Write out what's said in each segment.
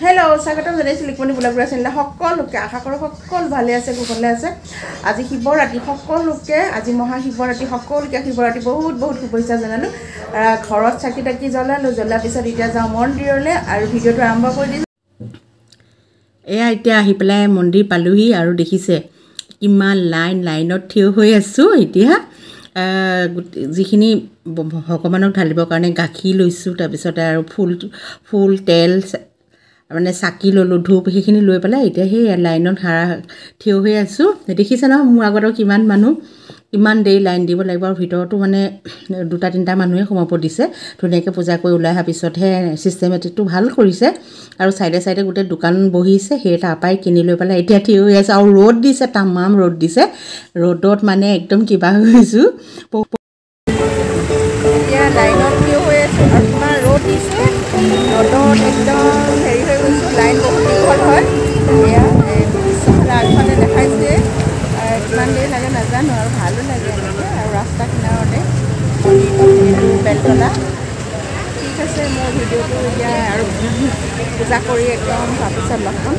hello' স্বাগতম জনাইছোঁ লিকমণি ব্লগৰ চেনেললৈ সকলোকে আশা কৰোঁ সকলো ভালে আছে কুশলে আছে আজি শিৱৰাত্ৰি সকলোকে আজি মহাশিৱৰাত্ৰি সকলোকে শিৱৰাত্ৰি বহুত বহুত শুভেচ্ছা জনালোঁ ঘৰত চাকি তাকি জ্বলালোঁ জ্বলাৰ পিছত এতিয়া যাওঁ মন্দিৰলৈ আৰু ভিডিঅ'টো আৰম্ভ কৰি দিছোঁ এয়া এতিয়া আহি পেলাই মন্দিৰ পালোহি আৰু দেখিছে কিমান লাইনত থিয় হৈ আছোঁ এতিয়া যিখিনি ভগৱানক ঢালিবৰ কাৰণে গাখীৰ লৈছোঁ তাৰপিছতে আৰু ফুল তেল মানে চাকি ল'লোঁ ধূপ সেইখিনি লৈ পেলাই এতিয়া সেই লাইনত থিয় হৈ আছোঁ দেখিছে নহয় মোৰ আগত কিমান মানুহ ইমান দেৰি লাইন দিব লাগিব আৰু ভিতৰতো মানে 2-3টা মানুহে সোমাব দিছে ধুনীয়াকৈ পূজা কৰি ওলাই অহাৰ পিছতহে ছিষ্টেমেটিকটো ভাল কৰিছে আৰু চাইডে গোটেই দোকান বহিছে সেই তাৰপৰাই কিনি লৈ পেলাই এতিয়া থিয় হৈ আছে আৰু ৰ'দ দিছে তামাম ৰ'দ দিছে ৰ'দত মানে একদম কিবা হৈছোঁ এতিয়া লাইনত থিয় হৈ আছোঁ আৰু কিমান ৰ'দ দিছে ৰ'দত একদম হেৰি হৈ গৈছোঁ লাইন বহুত দীঘল হয় এয়া পিছফালে আগফালে দেখাইছে কিমান দেৰি লাগে নাজানো আৰু ভালো লাগে এনেকৈ আৰু ৰাস্তা কিনাৰতে মন্দিৰটো বেলতলা ঠিক আছে মোৰ ভিডিঅ'টো এতিয়া আৰু পূজা কৰি একদম তাৰপিছত লগ পাম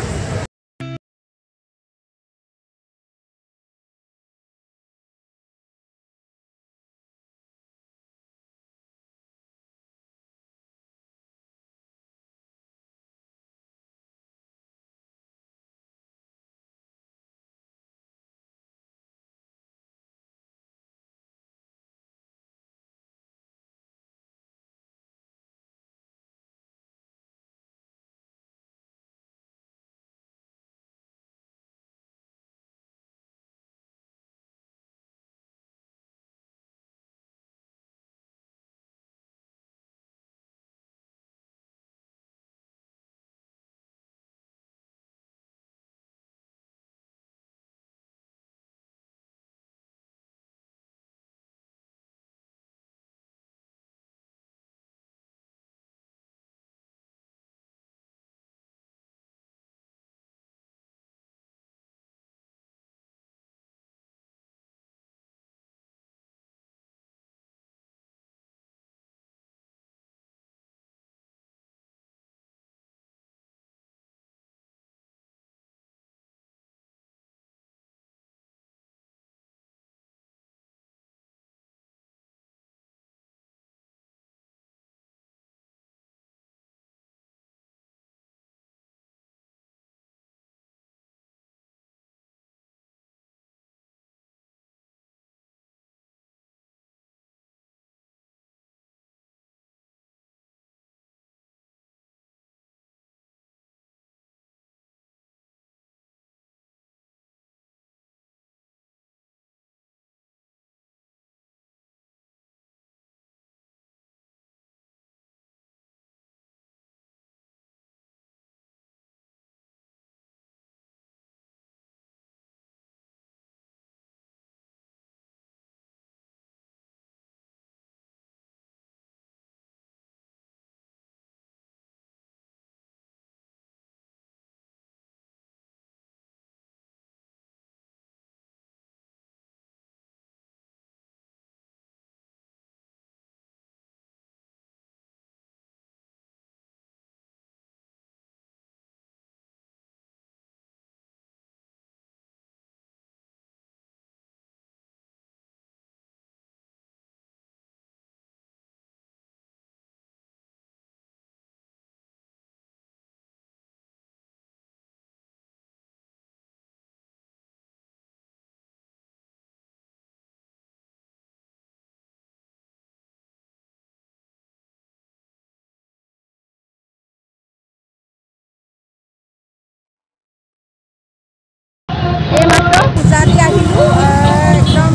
পূজাৰী আহিলোঁ একদম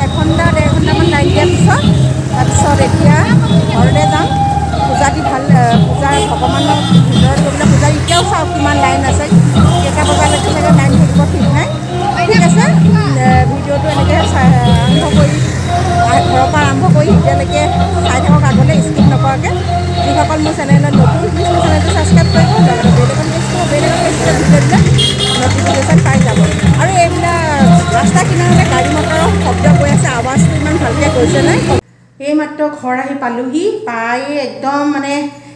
1-1.5 লাইন দিয়াৰ তাৰপিছত এতিয়া ঘৰলৈ যাম পূজাৰী পূজাৰ ভগৱানৰ ভিতৰত গৈ পেলাই পূজাৰী এতিয়াও চাওক কিমান লাইন আছে কেইটা বজালৈকে চাগে লাইন থাকিব ঠিক নাই ঠিক আছে ভিডিঅ'টো এনেকৈ আৰম্ভ কৰি ঘৰৰ পৰা আৰম্ভ কৰি এতিয়ালৈকে চাই থাকক আগলৈ স্কিপ নকৰাকৈ যিসকল মোৰ চেনেলত নতুন প্লিজ মোৰ চেনেলটো ছাবস্ক্ৰাইব কৰিব লগতে বেলেগত ভিডিঅ' দিলে নটিফিকেশ্যন পাই যাব আৰু এইবিলাক ৰাস্তা কিনাৰতে গাড়ী মটৰৰ শব্দ গৈ আছে আৱাজটো ইমান ভালকৈ গৈছে নাই এইমাত্ৰ ঘৰ আহি পালোহি পাই একদম মানে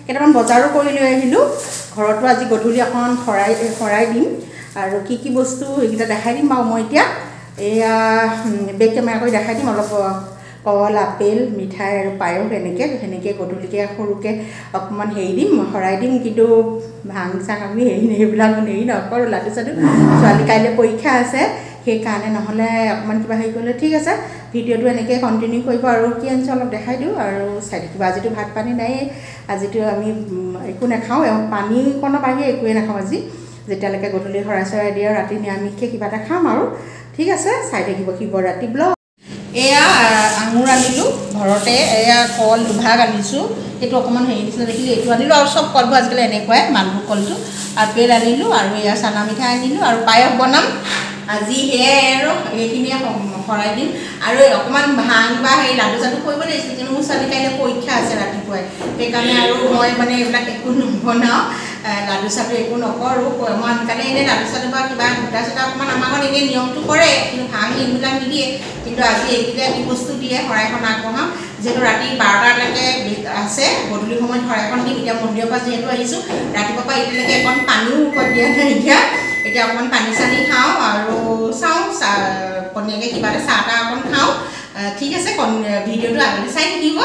কেইটামান বজাৰো কৰি লৈ আহিলোঁ ঘৰতো আজি গধূলি অকণ খৰাই দিম আৰু কি বস্তু এইকেইটা দেখাই দিম বাৰু মই এতিয়া এয়া বেক কেমেৰা কৰি দেখাই দিম অলপ কল আপেল মিঠাই আৰু পায়স সেনেকৈ গধূলিকৈ সৰুকৈ অকণমান হেৰি দিম শৰাই দিম কিন্তু ভাং চাং আমি সেইবিলাক হেৰি নকৰোঁ লাডু চাডু ছোৱালী কাইলৈ পৰীক্ষা আছে সেইকাৰণে নহ'লে অকণমান কিবা হেৰি কৰিলে ঠিক আছে ভিডিঅ'টো এনেকৈ কণ্টিনিউ কৰিব আৰু কি আনিছোঁ অলপ দেখাই দিওঁ আৰু চাই থাকিব আজিতো ভাত পানী নাই আজিতো আমি একো নাখাওঁ পানীকণৰ বাহিৰে একোৱে নাখাওঁ আজি যেতিয়ালৈকে গধূলি শৰাই চৰাই দিয়ে ৰাতি নিৰামিষকৈ কিবা এটা খাম আৰু ঠিক আছে চাই থাকিব শিৱৰাত্ৰি ব্লগ এয়া আঙুৰ আনিলোঁ ঘৰতে এয়া কল দুভাগ আনিছোঁ এইটো অকণমান হেৰি নিচিনা দেখিলোঁ এইটো আনিলোঁ আৰু চব কলবোৰ আজিকালি এনেকুৱাই মালভোগ কলটো আপেল আনিলোঁ আৰু এয়া চানা মিঠাই আনিলোঁ আৰু পায়স বনাম আজি সেয়াই আৰু এইখিনিয়ে শৰাই দিম আৰু অকণমান ভাং বা সেই লাডু চাডু কৰিব লাগিছিল কিন্তু মোৰ ছোৱালী কাইলৈ পৰীক্ষা আছে ৰাতিপুৱাই সেইকাৰণে আৰু মই মানে এইবিলাক একো নবনাওঁ লাডু চাডু একো নকৰোঁ মই আনকালে এনেই লাডু চাডু বা কিবা গোটা চোটা অকণমান আমাৰ ঘৰত এনেই নিয়মটো কৰে কিন্তু ভাং এইবিলাক নিদিয়ে কিন্তু আজি এইকেইটা কি বস্তু দিয়ে শৰাইখন আগবঢ়াওঁ যিহেতু ৰাতি 12টালৈকে আছে গধূলি সময়ত শৰাইখন দিম এতিয়া মন্দিৰৰ পৰা যিহেতু আহিছোঁ ৰাতিপুৱাৰ পৰা এতিয়ালৈকে অকণ পানীও মুখত দিয়া নাই এতিয়া অকণমান পানী চানী খাওঁ আৰু চাওঁ পনীয়াকৈ কিবা এটা চাহ তাহ অকণ খাওঁ ঠিক আছে ভিডিঅ'টো আগলৈ চাই থাকিব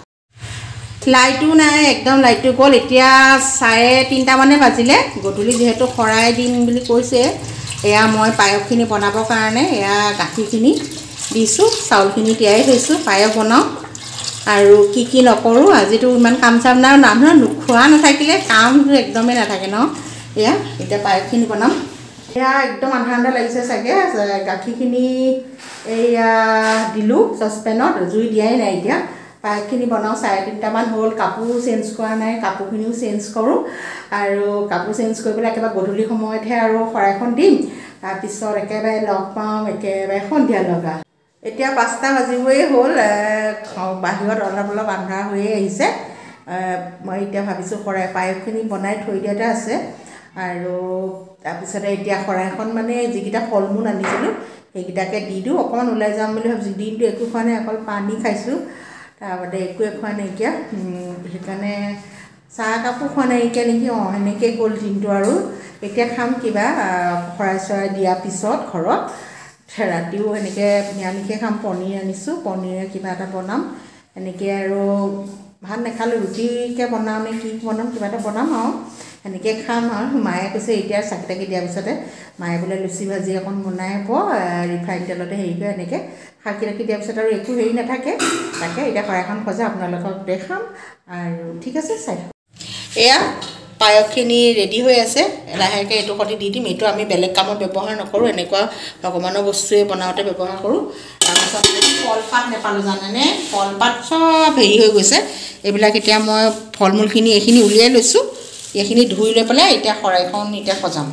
লাইটো নাই একদম লাইটটো গ'ল এতিয়া 3:30 বাজিলে গধূলি যিহেতু শৰাই দিম বুলি কৈছে এয়া মই পায়সখিনি বনাবৰ কাৰণে এয়া গাখীৰখিনি দিছোঁ চাউলখিনি তিয়াই থৈছোঁ পায়স বনাওঁ আৰু কি নকৰোঁ আজিতো ইমান কাম চাম নাই মানুহে নোখোৱা নাথাকিলে কামটো একদমেই নাথাকে ন এয়া এতিয়া পায়সখিনি বনাম এয়া একদম আন্ধা লাগিছে চাগে গাখীৰখিনি এয়া দিলোঁ চচপেনত জুই দিয়াই নাই এতিয়া পায়সখিনি বনাওঁ 3:30 হ'ল কাপোৰ চেঞ্জ কৰা নাই কাপোৰখিনিও চেঞ্জ কৰোঁ আৰু কাপোৰ চেঞ্জ কৰি পেলাই একেবাৰে গধূলি সময়তহে আৰু শৰাইখন দিম তাৰপিছত একেবাৰে লগ পাওঁ একেবাৰে সন্ধিয়া লগা এতিয়া 5টা বাজিবই হ'ল বাহিৰত অলপ আন্ধাৰ হৈয়ে আহিছে মই এতিয়া ভাবিছোঁ শৰাই পায়সখিনি বনাই থৈ দিয়াতে আছে আৰু তাৰপিছতে এতিয়া শৰাইখন মানে যিকেইটা ফল মূল আনিছিলোঁ সেইকেইটাকে দি দিওঁ অকণমান ওলাই যাম বুলি ভাবিছোঁ দিনটো একো খোৱা নাই অকল পানী খাইছোঁ তাৰবাদে একোৱে খোৱা নাইকিয়া সেইকাৰণে চাহ কাপো খোৱা নাইকিয়া নেকি সেনেকৈ গ'ল দিনটো আৰু এতিয়া খাম কিবা শৰাই চৰাই দিয়াৰ পিছত ঘৰত ৰাতিও এনেকৈ নিৰামিষে খাম পনীৰ আনিছোঁ পনীৰে কিবা এটা বনাম এনেকৈ আৰু ভাত নাখালোঁ ৰুটিকে বনাওঁ নে কি বনাম কিবা এটা বনাম আৰু সেনেকৈ খাম আৰু মায়ে কৈছে এতিয়া চাকি তাকি দিয়াৰ পিছতে মায়ে বোলে লুচি ভাজি অকণ বনাই হ'ব ৰিফাইন তেলতে হেৰি কৰি এনেকৈ চাকি তাকি দিয়াৰ পিছত আৰু একো হেৰি নাথাকে তাকে এতিয়া শৰাইখন সজাই আপোনালোকক দেখাম আৰু ঠিক আছে চাই এয়া পায়সখিনি ৰেডি হৈ আছে লাহেকৈ এইটো সৈতে দি দিম এইটো আমি বেলেগ কামত ব্যৱহাৰ নকৰোঁ এনেকুৱা ভগৱানৰ বস্তুৱে বনাওঁতে ব্যৱহাৰ কৰোঁ তাৰপিছত কলপাত নেপালোঁ জানেনে কলপাত চব হেৰি হৈ গৈছে এইবিলাক এতিয়া মই ফল মূলখিনি এইখিনি উলিয়াই লৈছোঁ এইখিনি ধুই লৈ পেলাই এতিয়া শৰাইখন এতিয়া সজাম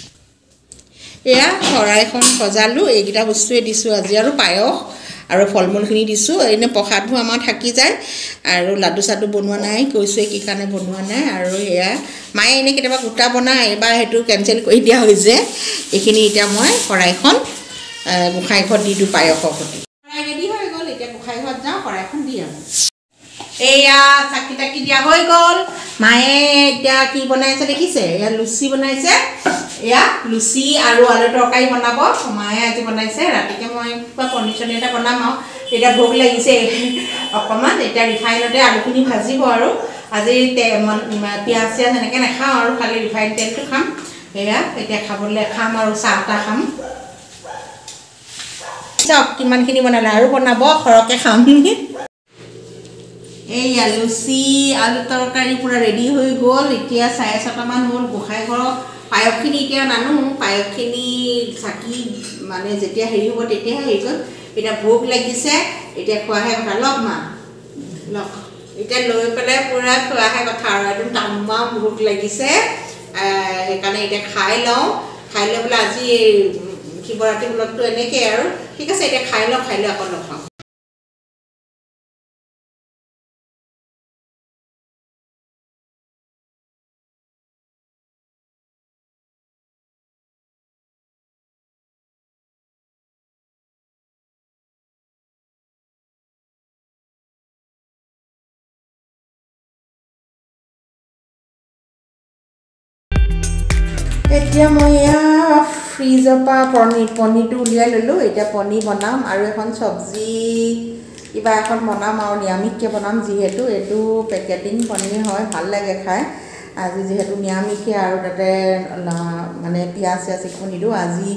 এয়া শৰাইখন সজালোঁ এইকেইটা বস্তুৱে দিছোঁ আজি আৰু পায়স আৰু ফল মূলখিনি দিছোঁ এনেই প্ৰসাদবোৰ আমাৰ থাকি যায় আৰু লাডু চাডু বনোৱা নাই কৈছোৱে কি কাৰণে বনোৱা নাই আৰু এয়া মায়ে এনেই কেতিয়াবা গোটা বনায় এইবাৰ সেইটো কেঞ্চেল কৰি দিয়া হৈছে এইখিনি এতিয়া মই শৰাইখন গোঁসাই ঘৰত দি দিওঁ পায়সৰ সৈতে শৰাই ৰেডি হৈ গ'ল এতিয়া গোঁসাই ঘৰত যাওঁ শৰাইখন দি আনো এয়া চাকি তাকি দিয়া হৈ গ'ল মায়ে এতিয়া কি বনাইছে দেখিছে এয়া লুচি বনাইছে এয়া লুচি আৰু আলু তৰকাৰী বনাব মায়ে আজি বনাইছে ৰাতিকৈ মই কিবা পনীৰ চনীৰ এটা বনাম আৰু এতিয়া ভোক লাগিছে অকণমান এতিয়া ৰিফাইনতে আলুখিনি ভাজিব আৰু আজি পিঁয়াজ চিয়াজ এনেকৈ নাখাওঁ আৰু খালি ৰিফাইন তেলটো খাম এয়া এতিয়া খাবলৈ খাম আৰু চাহ তাহ খাম চাওক কিমানখিনি বনালে আৰু বনাব সৰহকৈ খাম এইয়া লুচি আলু তৰকাৰী পূৰা ৰেডি হৈ গ'ল এতিয়া 6:30 হ'ল গোঁসাই ঘৰৰ পায়সখিনি এতিয়া নানো পায়সখিনি চাকি মানে যেতিয়া হেৰি হ'ব তেতিয়াহে হেৰি কৰিম এতিয়া ভোক লাগিছে এতিয়া খোৱাহে কথা লওক মা লওক এতিয়া লৈ পেলাই পূৰা খোৱাহে কথা আৰু একদম তামাম ভোক লাগিছে সেইকাৰণে এতিয়া খাই লওঁ খাই লৈ পেলাই আজি শিৱৰাত্ৰি ব্লগটো এনেকৈ আৰু ঠিক আছে এতিয়া খাই লৈ আকৌ লগ পাম এতিয়া মই ফ্ৰিজৰ পৰা পনীৰটো উলিয়াই ল'লোঁ এতিয়া পনীৰ বনাম আৰু এখন চব্জি কিবা এখন বনাম আৰু নিৰামিষকৈ বনাম যিহেতু এইটো পেকেটিং পনীৰ হয় ভাল লাগে খাই আজি যিহেতু নিৰামিষে আৰু তাতে মানে পিঁয়াজ চিয়াজ একো নিদিওঁ আজি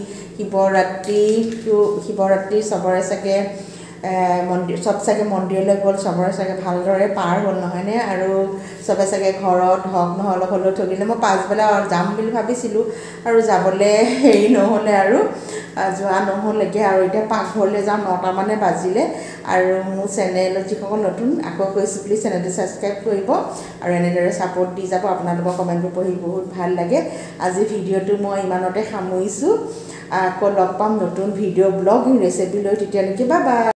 শিৱৰাত্ৰি চবৰে চাগে মন্দিৰ চব চাগে মন্দিৰলৈ গ'ল চবৰে চাগে ভালদৰে পাৰ হ'ল নহয়নে আৰু চবে চাগে ঘৰত হওক নহ'লে হ'লেও থকিলে মই পাছবেলা যাম বুলি ভাবিছিলোঁ আৰু যাবলৈ হেৰি নহ'লে আৰু যোৱা নহ'লেগৈ আৰু এতিয়া পাকঘৰলৈ যাওঁ 9টা মানে বাজিলে আৰু মোৰ চেনেলত যিসকল নতুন আকৌ কৈছোঁ প্লিজ চেনেলটো ছাবস্ক্ৰাইব কৰিব আৰু এনেদৰে ছাপোৰ্ট দি যাব আপোনালোকৰ কমেণ্টবোৰ পঢ়ি বহুত ভাল লাগে আজি ভিডিঅ'টো মই ইমানতে সামৰিছোঁ আকৌ লগ পাম নতুন ভিডিঅ' ব্লগ ৰেচিপি লৈ তেতিয়ালৈকে বাই বাই